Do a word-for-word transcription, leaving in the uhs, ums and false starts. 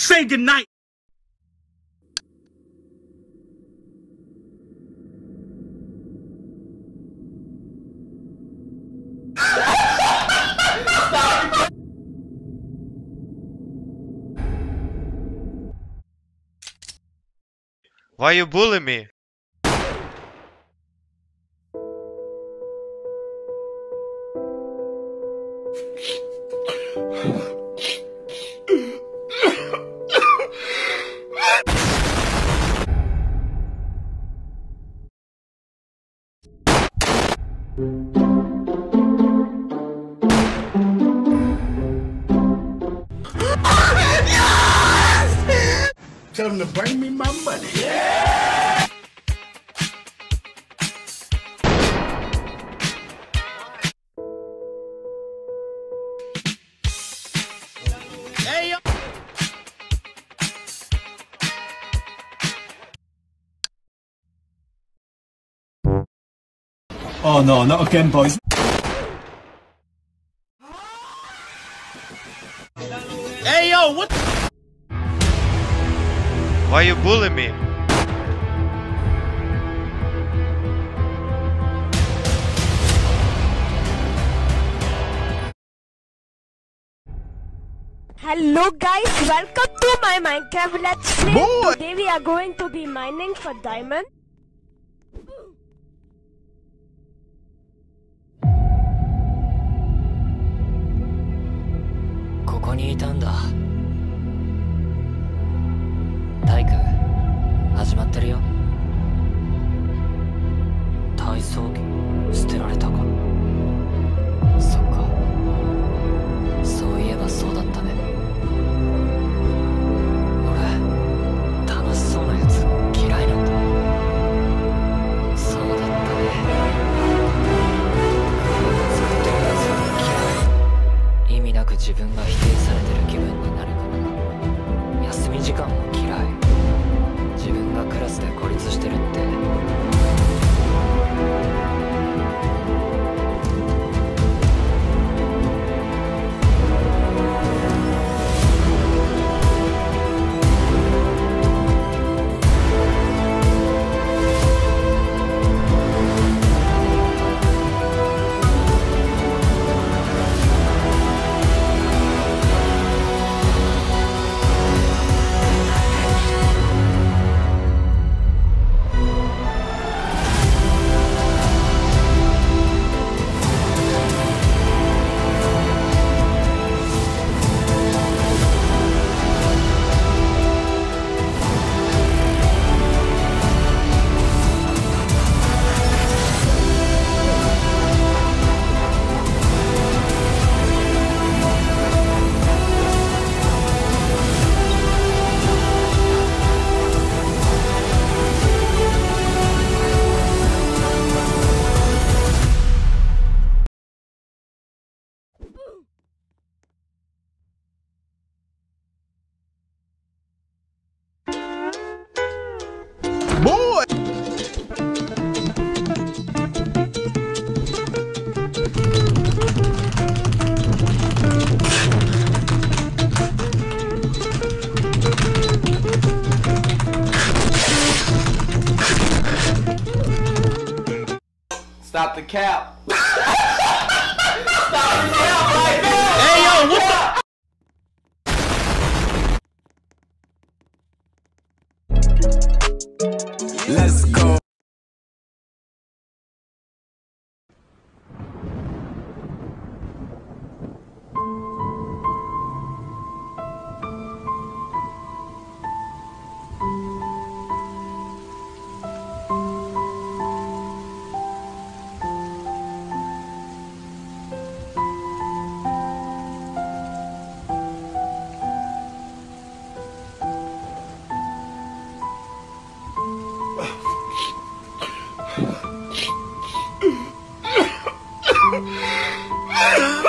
say goodnight. Why you bully me? Tell them to bring me my money. Yeah! Hey, yo. Oh no, not again, boys. Hey, yo, what? Why you bully me? Hello guys, welcome to my Minecraft Let's Play. Boy. Today we are going to be mining for diamond. Boy! Stop the cap. Stop the cap right now. Hey, yo, what the? Let's go. Ah!